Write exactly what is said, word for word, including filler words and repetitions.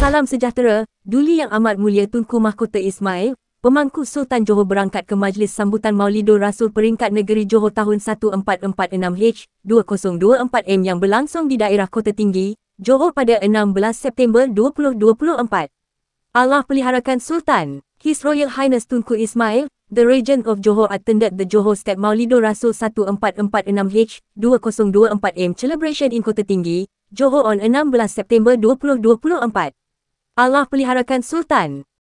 Salam sejahtera, Duli Yang Amat Mulia Tunku Mahkota Ismail, Pemangku Sultan Johor berangkat ke Majlis Sambutan Maulidur Rasul Peringkat Negeri Johor tahun seribu empat ratus empat puluh enam H dua ribu dua puluh empat M yang berlangsung di daerah Kota Tinggi, Johor pada enam belas September dua ribu dua puluh empat. Allah peliharakan Sultan. His Royal Highness Tunku Ismail, the Regent of Johor attended the Johor State Maulidur Rasul seribu empat ratus empat puluh enam H dua ribu dua puluh empat M celebration in Kota Tinggi, Johor on enam belas September dua ribu dua puluh empat. Allah peliharakan Sultan.